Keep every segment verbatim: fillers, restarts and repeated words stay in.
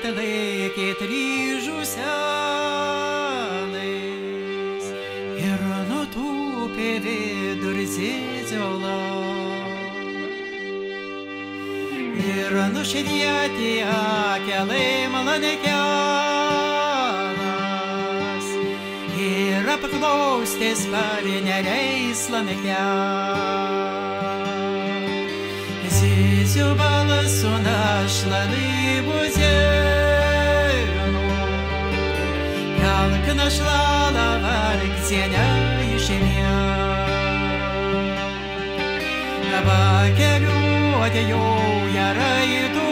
kad laikėt ryžų senais ir nutūpė vidurzėdziolą. Ir nušvietė akelai malanekianas ir apklaustė sparneriais lamekian. Zizio balsu našla laivų zėnų, kalk našla lavargdzienę išėmė. Vakeliuotė jau raitų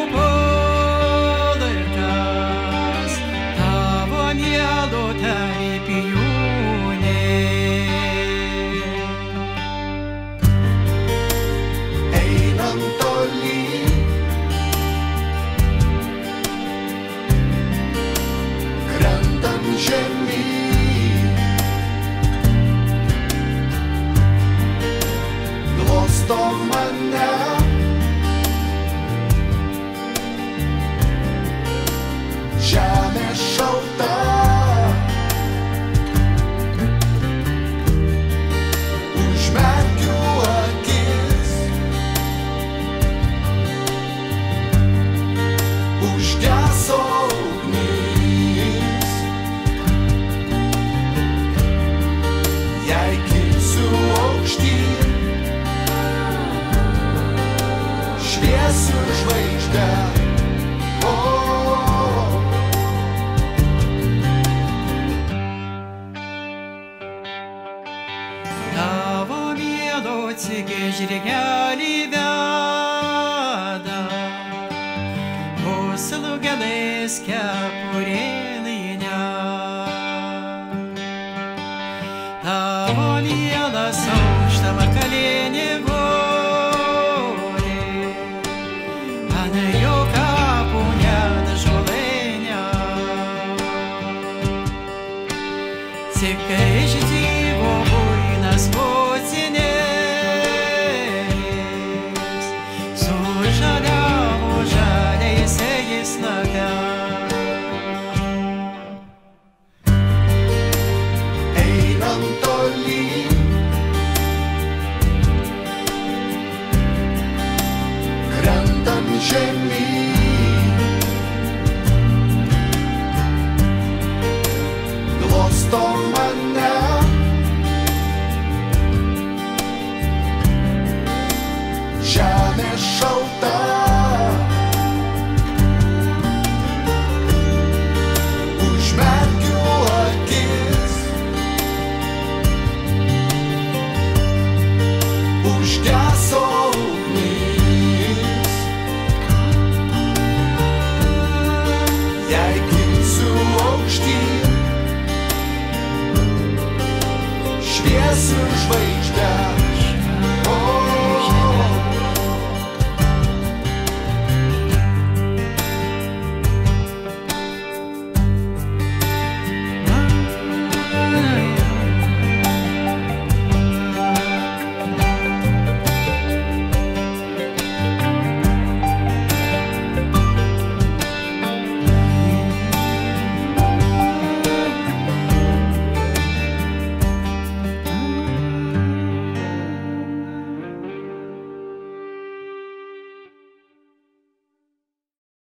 polkas, tavo mielo tarpijūnė. Einam tolyn, krentam žemyn, glosto mane. Žemė šalta, užmerkiu akis, užgeso ugnis. Jei kilsiu aukštyn, šviesiu žvaigždę. Cigi žirgelį veda, puslų gelais kepurėlynę. Tavo mielas aukšta vakalienė vorė, ant jo kapų net žolainė. Tik iš Dievo buinas pocinė, Einam tolyn, krentam žemyn, glosto mane. Žemė šalta, užmerkiu akis, užgeso ugnis. Jei kilsiu aukštyn, šviesiu žvaigždę.